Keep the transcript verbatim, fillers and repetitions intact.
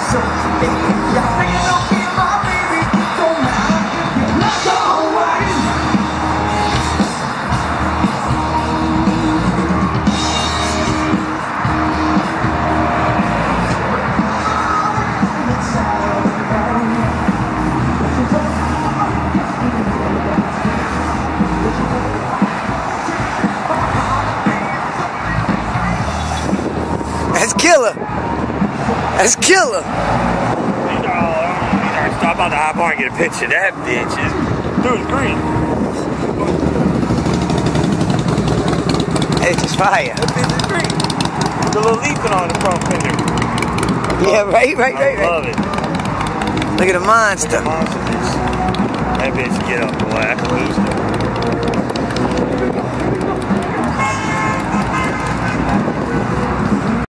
That's killer. That's killer. You know, I'm about to hop on and get a picture of that bitch. Dude, it's green. It's just fire. That bitch is green. The little leafing on the front fender. Yeah, right, right, right, I right. love it. Look at the monster. Look at the monster bitch. That bitch get up, boy. That's a booster.